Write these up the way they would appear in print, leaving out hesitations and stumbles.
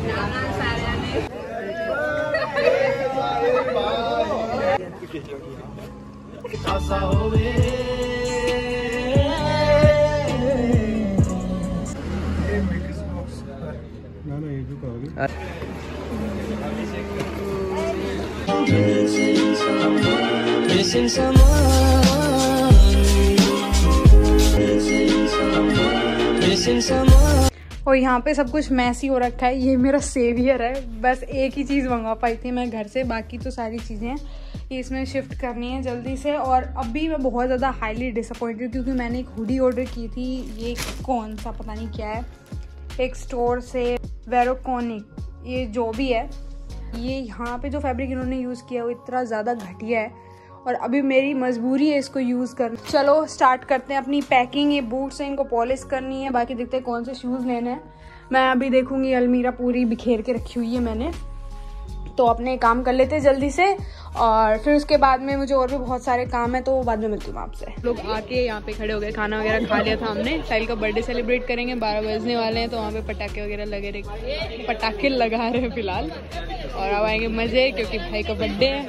और यहाँ पे सब कुछ मैसी हो रखा है। ये मेरा सेवियर है, बस एक ही चीज़ मंगवा पाई थी मैं घर से, बाकी तो सारी चीज़ें ये इसमें शिफ्ट करनी है जल्दी से। और अभी मैं बहुत ज़्यादा हाईली डिसअपॉइंटेड क्योंकि मैंने एक हुडी ऑर्डर की थी, ये कौन सा पता नहीं क्या है, एक स्टोर से वेरोकॉनिक, ये जो भी है, ये यहाँ पे जो फैब्रिक इन्होंने यूज़ किया वो इतना ज़्यादा घटिया है और अभी मेरी मजबूरी है इसको यूज़ करना। चलो स्टार्ट करते हैं अपनी पैकिंग। ये बूट्स हैं, इनको पॉलिश करनी है, बाकी देखते हैं कौन से शूज़ लेने हैं। मैं अभी देखूंगी, अलमीरा पूरी बिखेर के रखी हुई है मैंने, तो अपने काम कर लेते हैं जल्दी से और फिर उसके बाद में मुझे और भी बहुत सारे काम है, तो बाद में मिलती हूँ आपसे। लोग आके यहाँ पे खड़े हो गए, खाना वगैरह खा लिया था हमने। साहिल का बर्थडे सेलिब्रेट करेंगे, 12 बजने वाले हैं, तो वहाँ पे पटाखे वगैरह लगे रहे, पटाखे लगा रहे हैं फिलहाल। और अब आएंगे मजे क्योंकि भाई का बर्थडे है।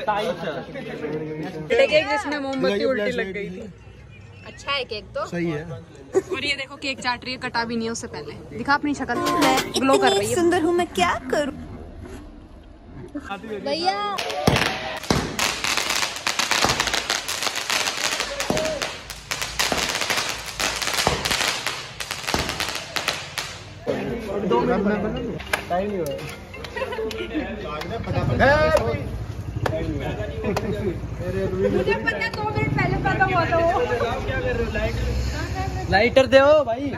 केक जिसमें मोमबत्ती उल्टी लग गई थी। अच्छा है केक तो सही है। और ये देखो केक चाट रही है, कटा भी नहीं है उससे पहले। दिखा अपनी शक्ल, ग्लो कर रही है। सुंदर हूँ मैं, क्या करूँ भैया। मुझे पता 2 मिनट पहले खत्म हुआ था वो। लाइटर दे भाई।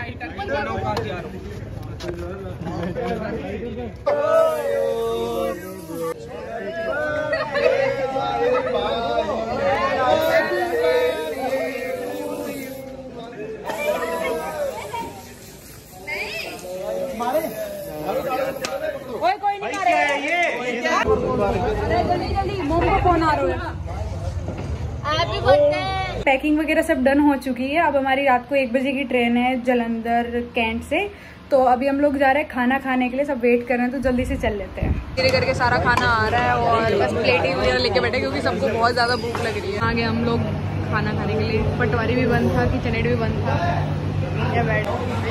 कोई नहीं आ रहा है ये। जल्दी जल्दी मोम को फोन आ रहा है। Happy birthday. पैकिंग वगैरह सब डन हो चुकी है। अब हमारी रात को 1 बजे की ट्रेन है जलंधर कैंट से, तो अभी हम लोग जा रहे हैं खाना खाने के लिए। सब वेट कर रहे हैं, तो जल्दी से चल लेते हैं। धीरे करके सारा खाना आ रहा है और बस प्लेटिंग वगैरह लेके बैठे क्योंकि सबको बहुत ज़्यादा भूख लग रही है। आगे हम लोग खाना खाने के लिए, पटवारी भी बंद था, किचन भी बंद था। या बैठ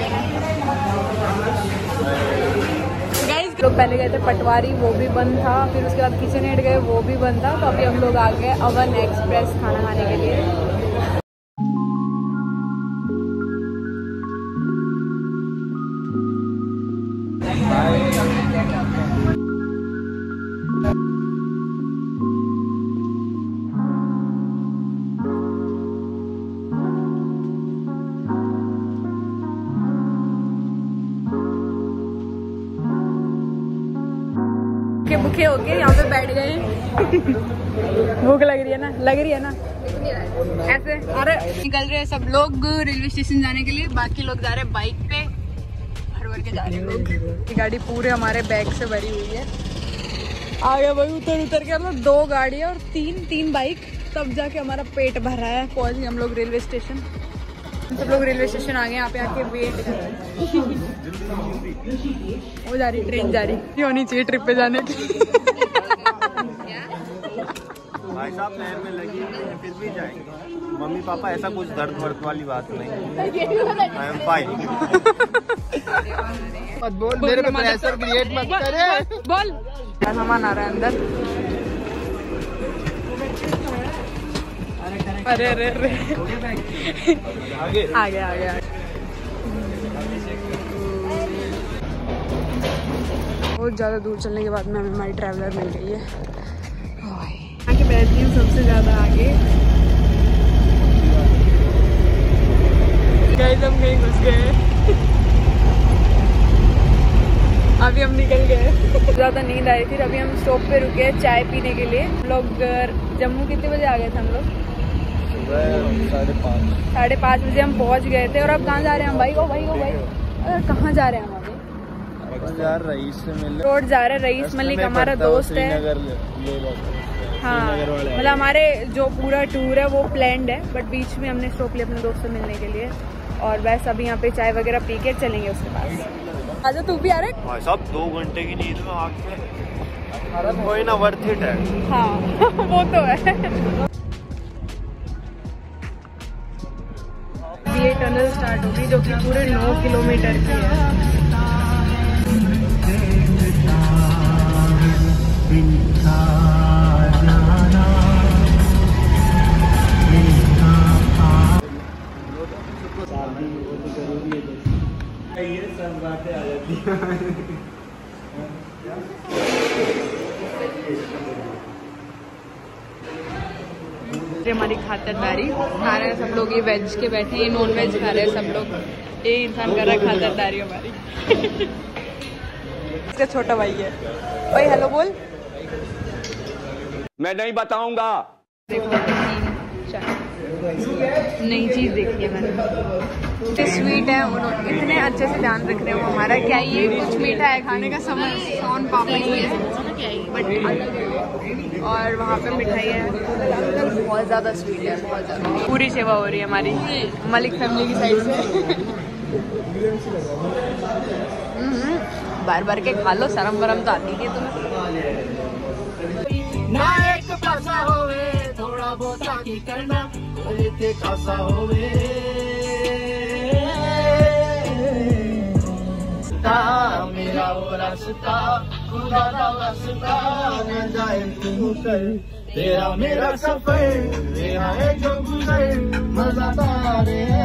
लोग पहले गए थे पटवारी, वो भी बंद था, फिर उसके बाद किचन एड गए, वो भी बंद था। तो अभी हम लोग आ गए अवन एक्सप्रेस खाना खाने के लिए। भूखे होके यहाँ पे बैठ गए। भूख लग रही है ना, लग रही है ना ऐसे। अरे निकल रहे हैं सब लोग रेलवे स्टेशन जाने के लिए, बाकी लोग जा रहे हैं बाइक पे, भर भर के जा रहे हैं लोग। गाड़ी पूरे हमारे बैग से भरी हुई है। आ गया भाई, उतर उतर के हम लोग 2 गाड़ियाँ और 3 बाइक, तब जाके हमारा पेट भर रहा है। पहुँच गए हम लोग रेलवे स्टेशन। सब लोग रेलवे स्टेशन आ गए, यहाँ पे आके वेट कर रहे हैं। वो जा रही ट्रेन, जा रही, ये होनी चाहिए ट्रिप पे जाने की। भाई साहब पैर में लगी फिर भी जाएंगे। मम्मी पापा ऐसा कुछ दर्द वर्द वाली बात नहीं, आई एम फाइन। मत बोल, मेरे पे प्रेशर क्रिएट मत करे। बोल। सामान आ रहा है अंदर। अरे अरे अरे आ गया। बहुत ज़्यादा दूर चलने के बाद में हमें हमारी ट्रैवलर मिल गई है। आगे बैठती हूँ सबसे ज़्यादा आगे। गाइस हम कहीं घुस गए। अभी हम निकल गए। ज़्यादा नींद आई थी, अभी हम स्टॉप पे रुके चाय पीने के लिए। हम लोग जम्मू कितने बजे आ गए थे? हम लोग 5:30 बजे हम पहुंच गए थे। और अब कहाँ जा रहे हैं हम भाई? ओ भाई अरे कहाँ जा रहे हैं हम अभी? रईस से मिलने रोड जा रहे हैं। रईस मलिक हमारा दोस्त है। हाँ, मतलब हमारे जो पूरा टूर है वो प्लान्ड है, बट बीच में हमने स्टॉप लिया अपने दोस्त से मिलने के लिए। और बस अभी यहाँ पे चाय वगैरह पी के चलेंगे उसके पास। आजा तू भी आ रहा है। भाई साहब 2 घंटे की नींद में आग में कोई ना वर्थ इट है। हाँ वो तो है। ये टनल स्टार्ट होगी जो कि पूरे 9 किलोमीटर की है। ये सब बातें आ जाती हैं। हमारी खातिरदारी खा रहे हैं सब लोग। ये वेज के बैठे हैं, ये नॉन वेज खा रहे हैं सब लोग। ये इंसान कर रहा है खातिरदारी हमारी। इसका छोटा भाई है। भाई हेलो बोल। मैं नहीं बताऊंगा। देखो नई चीज देखी है मैंने, इतने स्वीट है, उन्होंने इतने अच्छे से ध्यान रख रहे हो हमारा। क्या ये कुछ मीठा है खाने का समय, सोन पापड़ी है बट अलग है। और वहाँ पे मिठाई है, बहुत ज़्यादा स्वीट है, बहुत ज़्यादा। पूरी सेवा हो रही है हमारी मलिक फैमिली की साइड से। बार बार के खा लो, शर्म वरम तो आती है तुम्हें। ना एक पासा होवे थोड़ा बहुत की करना इतने खासा होवे मेरा वो रास्ता खुदा दा रास्ता न जाए तू कर तेरा मेरा सफर तेरा है जो गुजर मज़ेदार है।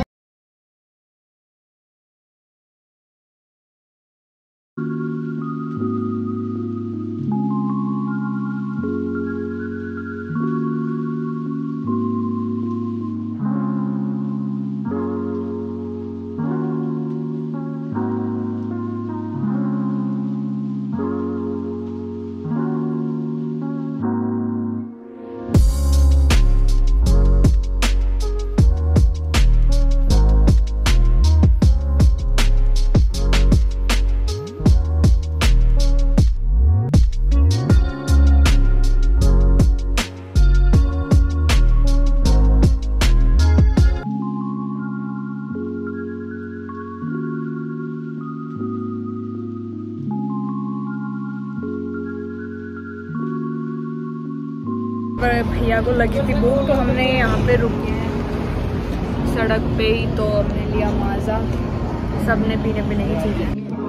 भैया को लगी थी भूख तो हमने यहाँ पे रुके हैं सड़क पे ही, तो हमने लिया माजा। सबने पीने की चीजें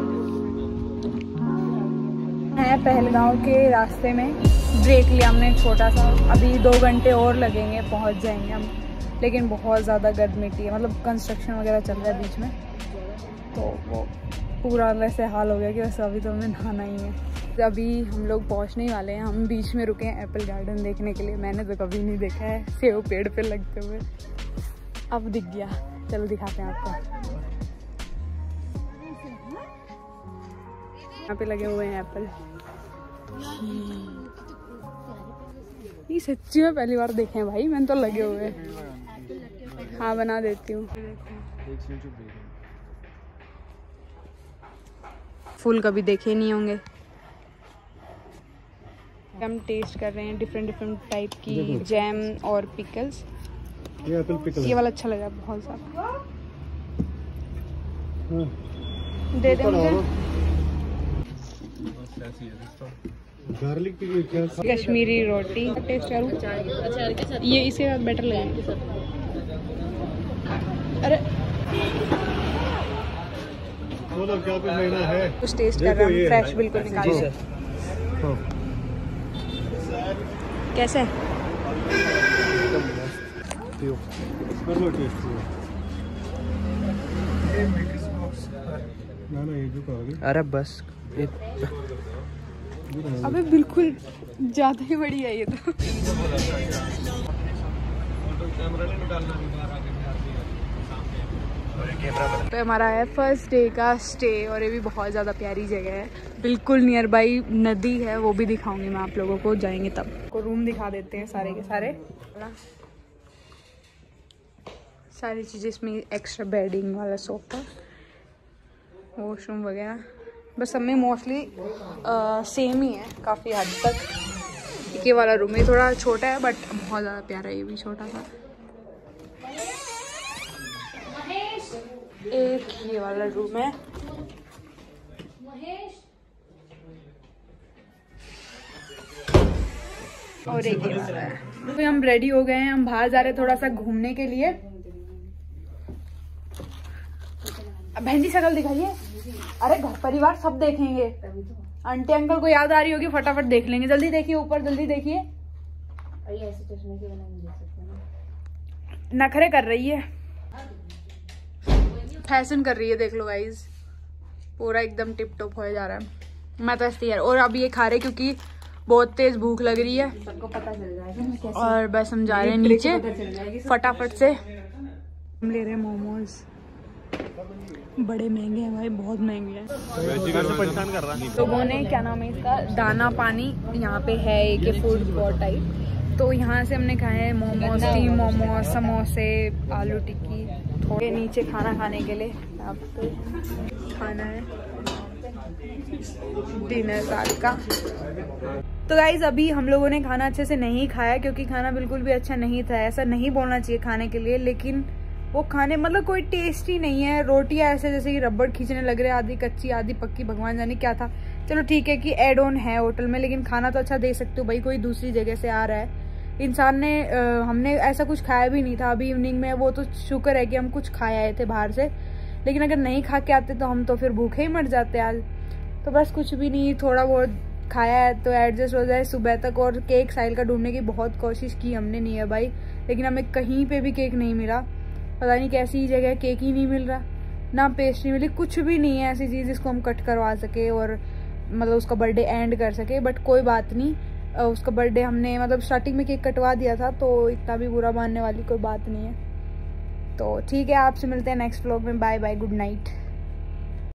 है। पहलगांव के रास्ते में ब्रेक लिया हमने छोटा सा। अभी 2 घंटे और लगेंगे, पहुँच जाएंगे हम। लेकिन बहुत ज़्यादा गर्द मिट्टी है, मतलब कंस्ट्रक्शन वगैरह चल रहा है बीच में, तो वो पूरा वैसे हाल हो गया कि बस अभी तो हमें नहाना ही है। अभी हम लोग पहुंचने ही वाले हैं। हम बीच में रुके हैं एप्पल गार्डन देखने के लिए। मैंने तो कभी नहीं देखा है सेब पेड़ पे लगते हुए, अब दिख गया। चलो दिखाते हैं आपको। यहाँ पे लगे हुए हैं एप्पल। ये सच्ची में पहली बार देखे हैं भाई, मैंने तो लगे हुए हैं। हाँ बना देती हूँ। फूल कभी देखे नहीं होंगे। हम टेस्ट कर रहे हैं डिफरेंट टाइप की जैम और पिकल्स। ये एप्पल पिकल, ये वाला अच्छा लगा बहुत ज़्यादा। दे दे मुझे। गार्लिक क्या? कश्मीरी रोटी टेस्ट करूँ? ये इसके साथ बेटर लगेगा। अरे क्या कुछ लेना है? कुछ टेस्ट कर रहा हूँ, फ्रेश बिल्कुल निकाल के। कैसे अरे बस अबे बिल्कुल ज्यादा ही बड़ी है ये तो। तो हमारा है फर्स्ट डे का स्टे और ये भी बहुत ज़्यादा प्यारी जगह है। बिल्कुल नियर बाई नदी है, वो भी दिखाऊंगी मैं आप लोगों को जाएंगे तब। को रूम दिखा देते हैं सारे के सारे। सारी चीज़ें इसमें, एक्स्ट्रा बेडिंग वाला सोफा, वॉशरूम वगैरह, बस सब में मोस्टली सेम ही है काफ़ी हद तक। ये वाला रूम ये थोड़ा छोटा है बट बहुत ज़्यादा प्यारा है, ये भी छोटा सा। एक ये वाला रूम है, और एक तो हम रेडी हो गए हैं, हम बाहर जा रहे हैं थोड़ा सा घूमने के लिए। बहन जी शक्ल दिखाइए। अरे घर परिवार सब देखेंगे, आंटी अंकल को याद आ रही होगी, फटाफट देख लेंगे। जल्दी देखिए ऊपर, जल्दी देखिए। नखरे कर रही है, फैशन कर रही है, देख लो गाइज। पूरा एकदम टिप टॉप हो जा रहा है। मैं तो ऐसी यार, और अब ये खा रहे क्योंकि बहुत तेज भूख लग रही है, सबको पता चल जाएगा। और बस हम जा रहे हैं नीचे फटाफट से। हम ले रहे हैं मोमोज, बड़े महंगे हैं भाई, बहुत महंगे हैं। परेशान कर रहा है लोगों ने, क्या नाम है इसका, दाना पानी यहाँ पे है एक फूड स्पॉट टाइप, तो यहाँ से हमने खाए हैं मोमोज, स्टीम मोमोज, समोसे, आलू टिक्की। थोड़े नीचे खाना खाने के लिए आपको खाना है डिनर रात का। तो गाइज अभी हम लोगों ने खाना अच्छे से नहीं खाया क्योंकि खाना बिल्कुल भी अच्छा नहीं था। ऐसा नहीं बोलना चाहिए खाने के लिए, लेकिन वो खाने मतलब कोई टेस्ट ही नहीं है। रोटियां ऐसे जैसे कि रबड़ खींचने लग रहे, आधी कच्ची आधी पक्की, भगवान जाने क्या था। चलो ठीक है कि एड ऑन है होटल में, लेकिन खाना तो अच्छा दे सकते हो भाई, कोई दूसरी जगह से आ रहा है इंसान ने। हमने ऐसा कुछ खाया भी नहीं था अभी इवनिंग में, वो तो शुक्र है कि हम कुछ खाए आए थे बाहर से, लेकिन अगर नहीं खा के आते तो हम तो फिर भूखे ही मर जाते आज। तो बस कुछ भी नहीं, थोड़ा बहुत खाया है तो एडजस्ट हो जाए सुबह तक। और केक साहिल का ढूंढने की बहुत कोशिश की हमने, नहीं है भाई, लेकिन हमें कहीं पे भी केक नहीं मिला। पता नहीं कैसी जगह, केक ही नहीं मिल रहा, ना पेस्ट्री मिली, कुछ भी नहीं है ऐसी चीज़ जिसको हम कट करवा सके और मतलब उसका बर्थडे एंड कर सके। बट कोई बात नहीं, उसका बर्थडे हमने मतलब स्टार्टिंग में केक कटवा दिया था, तो इतना भी बुरा मानने वाली कोई बात नहीं है। तो ठीक है, आपसे मिलते हैं नेक्स्ट व्लॉग में। Bye bye, good night.